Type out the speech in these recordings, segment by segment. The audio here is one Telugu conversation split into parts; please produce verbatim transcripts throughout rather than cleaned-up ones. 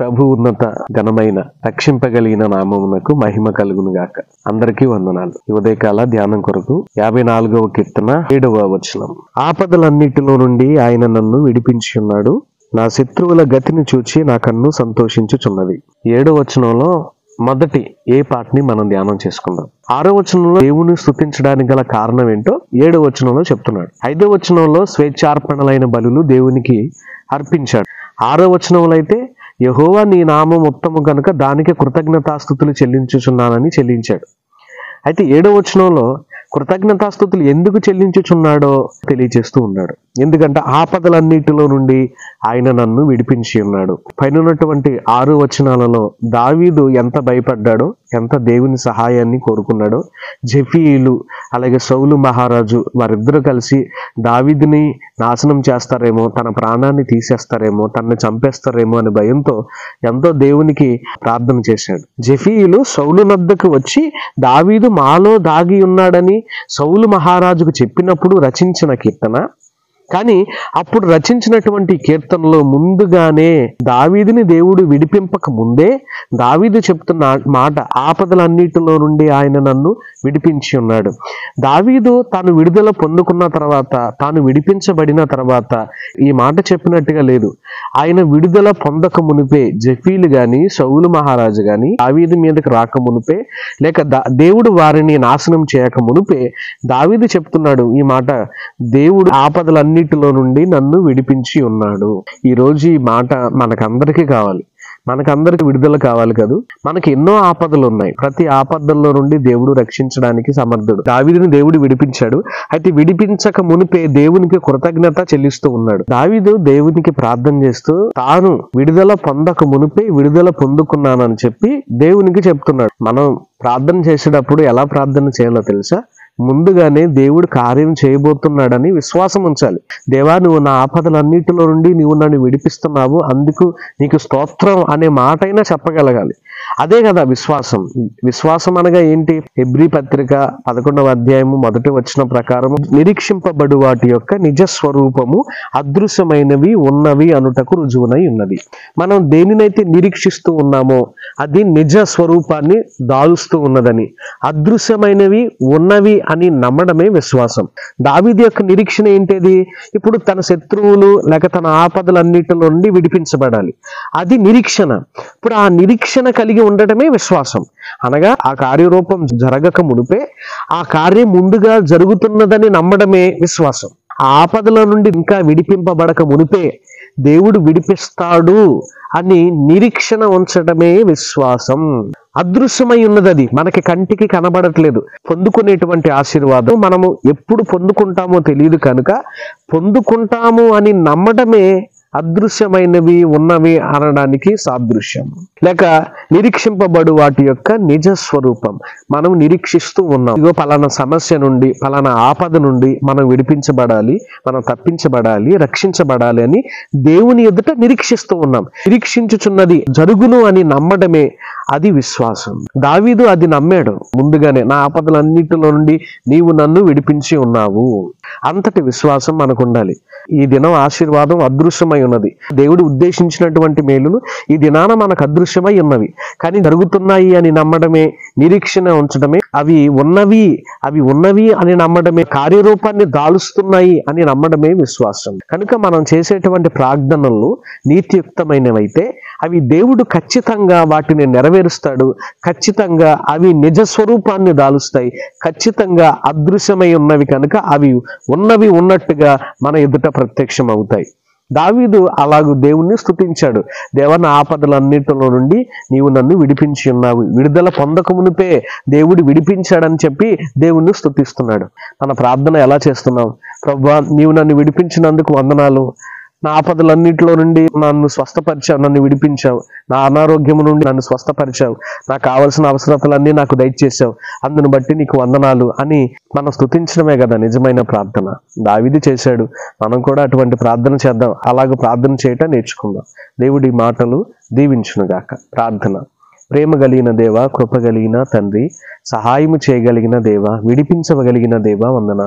ప్రభు ఉన్నత ఘనమైన రక్షింపగలిగిన నామమునకు మహిమ కలుగును గాక. అందరికీ వందనాలు. ఈ ఉదయకాల ధ్యానం కొరకు యాభై నాలుగవ కీర్తన ఏడవ వచనం. ఆపదలన్నిటిలో నుండి ఆయన నన్ను విడిపించి ఉన్నాడు, నా శత్రువుల గతిని చూచి నా కన్ను సంతోషించుచున్నది. ఏడవ వచనంలో మొదటి ఏ పాటని మనం ధ్యానం చేసుకుందాం. ఆరో వచనంలో దేవుని స్తుతించడానికి గల కారణం ఏంటో ఏడో వచనంలో చెప్తున్నాడు. ఐదో వచనంలో స్వేచ్ఛార్పణలైన బలులు దేవునికి అర్పించాడు. ఆరో వచనంలో అయితే యెహోవా నీ నామం ఉత్తమము గనుక దానికి కృతజ్ఞతాస్తుతులు చెల్లించుచున్నానని చెల్లించాడు. అయితే ఏడో వచనంలో కృతజ్ఞతాస్తుతులు ఎందుకు చెల్లించుచున్నాడో తెలియజేస్తూ ఉన్నాడు. ఎందుకంటే ఆపదలన్నిటిలో నుండి ఆయన నన్ను విడిపించి ఉన్నాడు. పైనటువంటి ఆరు వచనాలలో దావీదు ఎంత భయపడ్డాడో, ఎంత దేవుని సహాయాన్ని కోరుకున్నాడో, జెఫీయులు అలాగే సౌలు మహారాజు వారిద్దరూ కలిసి దావీదుని నాశనం చేస్తారేమో, తన ప్రాణాన్ని తీసేస్తారేమో, తనని చంపేస్తారేమో అనే భయంతో ఎంతో దేవునికి ప్రార్థన చేశాడు. జెఫీయులు సౌలు నద్దకు వచ్చి దావీదు మాలో దాగి ఉన్నాడని సౌలు మహారాజుకు చెప్పినప్పుడు రచించిన కీర్తన. కానీ అప్పుడు రచించినటువంటి కీర్తనలో ముందుగానే దావీదుని దేవుడు విడిపింపక ముందే దావీదు చెప్తున్న మాట, ఆపదలన్నిటిలో నుండి ఆయన నన్ను విడిపించి ఉన్నాడు. దావీదు తాను విడుదల పొందుకున్న తర్వాత, తాను విడిపించబడిన తర్వాత ఈ మాట చెప్పినట్టుగా లేదు. ఆయన విడుదల పొందక మునిపే జెఫీలు గాని సౌలు మహారాజు గాని దావీదు మీదకి రాక మునిపే, లేక దేవుడు వారిని నాశనం చేయక మునిపే దావీదు చెప్తున్నాడు ఈ మాట, దేవుడు ఆపదలన్నీ అన్నిటిలో నుండి నన్ను విడిపించి ఉన్నాడు. ఈ రోజు ఈ మాట మనకందరికీ కావాలి. మనకందరికి విడుదల కావాలి కదా. మనకి ఎన్నో ఆపదలు ఉన్నాయి. ప్రతి ఆపదల్లో నుండి దేవుడు రక్షించడానికి సమర్థుడు. దావీదుని దేవుడు విడిపించాడు. అయితే విడిపించక మునిపే దేవునికి కృతజ్ఞత చెల్లిస్తూ ఉన్నాడు. దావీదు దేవునికి ప్రార్థన చేస్తూ తాను విడుదల పొందక మునిపే విడుదల పొందుకున్నానని చెప్పి దేవునికి చెప్తున్నాడు. మనం ప్రార్థన చేసేటప్పుడు ఎలా ప్రార్థన చేయాలో తెలుసా? ముందుగానే దేవుడు కార్యం చేయబోతున్నాడని విశ్వాసం ఉంచాలి. దేవా, నువ్వు నా ఆపదలన్నిటిలో నుండి నువ్వు నన్ను విడిపిస్తున్నావు, అందుకు నీకు స్తోత్రం అనే మాట అయినా చెప్పగలగాలి. అదే కదా విశ్వాసం. విశ్వాసం అనగా ఏంటి? హెబ్రీ పత్రిక పదకొండవ అధ్యాయము మొదటి వచనం ప్రకారం నిరీక్షింపబడు వాటి యొక్క నిజ స్వరూపము అదృశ్యమైనవి ఉన్నవి అనుటకు రుజువునై ఉన్నది. మనం దేనినైతే నిరీక్షిస్తూ ఉన్నామో అది నిజ స్వరూపాన్ని దాలుస్తూ ఉన్నదని, అదృశ్యమైనవి ఉన్నవి అని నమ్మడమే విశ్వాసం. దావీదు యొక్క నిరీక్షణ ఏంటిది? ఇప్పుడు తన శత్రువులు లేక తన ఆపదలన్నిటిలో నుండి విడిపించబడాలి. అది నిరీక్షణ. ఇప్పుడు ఆ నిరీక్షణ కలిగి ఉండటమే విశ్వాసం. అనగా ఆ కార్యరూపం జరగక మునిపే ఆ కార్యం ముందుగా జరుగుతున్నదని నమ్మడమే విశ్వాసం. ఆ ఆపదల నుండి ఇంకా విడిపింపబడక మునిపే దేవుడు విడిపిస్తాడు అని నిరీక్షణ ఉంచడమే విశ్వాసం. అదృశ్యమై ఉన్నది, అది మనకి కంటికి కనబడట్లేదు. పొందుకునేటువంటి ఆశీర్వాదం మనము ఎప్పుడు పొందుకుంటామో తెలియదు కనుక పొందుకుంటాము అని నమ్మడమే అదృశ్యమైనవి ఉన్నవి అనడానికి సాదృశ్యం. లేక నిరీక్షింపబడు వాటి యొక్క నిజ స్వరూపం మనం నిరీక్షిస్తూ ఉన్నాం. ఇగో పలానా సమస్య నుండి, పలానా ఆపద నుండి మనం విడిపించబడాలి, మనం తప్పించబడాలి, రక్షించబడాలి అని దేవుని ఎదుట నిరీక్షిస్తూ ఉన్నాం. నిరీక్షించుచున్నది జరుగును అని నమ్మడమే అది విశ్వాసం. దావీదు అది నమ్మాడు ముందుగానే. నా ఆపదలన్నిటిలో నుండి నీవు నన్ను విడిపించి ఉన్నావు. అంతటి విశ్వాసం మనకు ఉండాలి. ఈ దినం ఆశీర్వాదం అదృశ్యమై ఉన్నది. దేవుడు ఉద్దేశించినటువంటి మేలులు ఈ దినాన మనకు అదృశ్యమై ఉన్నవి. కానీ జరుగుతున్నాయి అని నమ్మడమే, నిరీక్షణ ఉంచడమే, అవి ఉన్నవి అవి ఉన్నవి అని నమ్మడమే, కార్యరూపాన్ని దాలుస్తున్నాయి అని నమ్మడమే విశ్వాసం. కనుక మనం చేసేటువంటి ప్రార్థనలు నీతియుక్తమైనవైతే అవి దేవుడు ఖచ్చితంగా వాటిని నెరవేరుస్తాడు. ఖచ్చితంగా అవి నిజ స్వరూపాన్ని దాలుస్తాయి. ఖచ్చితంగా అదృశ్యమై ఉన్నవి కనుక అవి ఉన్నవి ఉన్నట్టుగా మన ఎదుట ప్రత్యక్షం అవుతాయి. దావీదు అలాగూ దేవుణ్ణి స్తుతించాడు. దేవా, నా ఆపదలన్నిటిలో నుండి నీవు నన్ను విడిపించి ఉన్నావు. విడుదల పొందక మునిపే దేవుడు విడిపించాడని చెప్పి దేవుణ్ణి స్తుతిస్తున్నాడు. మన ప్రార్థన ఎలా చేస్తున్నాం? ప్రభువా, నీవు నన్ను విడిపించినందుకు వందనాలు. నా ఆపదలన్నింటిలో నుండి నన్ను స్వస్థపరిచావు, నన్ను విడిపించావు. నా అనారోగ్యము నుండి నన్ను స్వస్థపరిచావు. నాకు కావలసిన అవసరతలన్నీ నాకు దయచేసావు. అందును బట్టి నీకు వందనాలు అని మనం స్తుతించడమే కదా నిజమైన ప్రార్థన. దావీదు చేశాడు. మనం కూడా అటువంటి ప్రార్థన చేద్దాం. అలాగ ప్రార్థన చేయటం నేర్చుకుందాం. దేవుడి మాటలు దీవించునుగాక. ప్రార్థన. ప్రేమ కలిగిన దేవ, కృప కలిగిన తండ్రి, సహాయము చేయగలిగిన దేవ, విడిపించగలిగిన దేవ వందనాలు.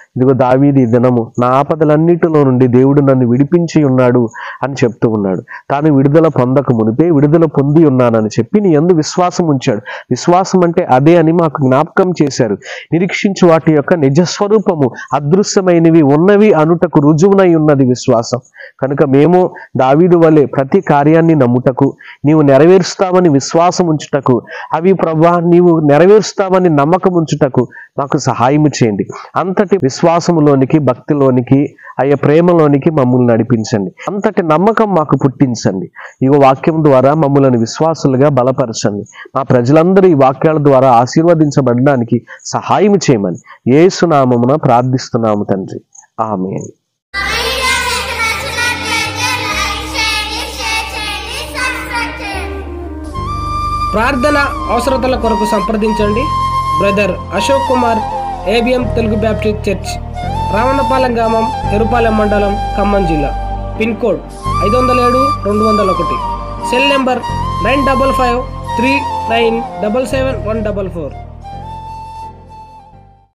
ఇదిగో దావీదు ఈ దినము నా ఆపదలన్నిటిలో నుండి దేవుడు నన్ను విడిపించి ఉన్నాడు అని చెప్తూ ఉన్నాడు. తాను విడుదల పొందక మునిపే విడుదల పొంది ఉన్నానని చెప్పి నీ యందు విశ్వాసం ఉంచాడు. విశ్వాసం అంటే అదే అని మాకు జ్ఞాపకం చేశారు. నిరీక్షించు వాటి యొక్క నిజస్వరూపము అదృశ్యమైనవి ఉన్నవి అనుటకు రుజువునై ఉన్నది విశ్వాసం. కనుక మేము దావీదు వలె ప్రతి కార్యాన్ని నమ్ముటకు, నీవు నెరవేరుస్తావని విశ్వాసం ఉంచుటకు, అవి ప్రభా నీవు నెరవేరుస్తావని నమ్మకం ఉంచుటకు మాకు సహాయం చేయండి. అంతటి విశ్వాసములోనికి, భక్తిలోనికి, అయ్యా ప్రేమలోనికి మమ్మల్ని నడిపించండి. అంతటి నమ్మకం మాకు పుట్టించండి. ఈ వాక్యం ద్వారా మమ్మల్ని విశ్వాసులుగా బలపరచండి. మా ప్రజలందరూ ఈ వాక్యాల ద్వారా ఆశీర్వదించబడడానికి సహాయం చేయమని యేసు నామమున ప్రార్థిస్తున్నాము తండ్రి. ఆమేన్. ప్రార్థన అవసరతల కొరకు సంప్రదించండి. Brother Ashok Kumar, ABM Telugu Baptist church, Ravanapalem గ్రామం, ఎరుపాలెం మండలం, ఖమ్మం జిల్లా. పిన్ కోడ్ ఐదు వందల ఏడు రెండు వందల ఒకటి. Cell number nine double five three nine double seven one double four.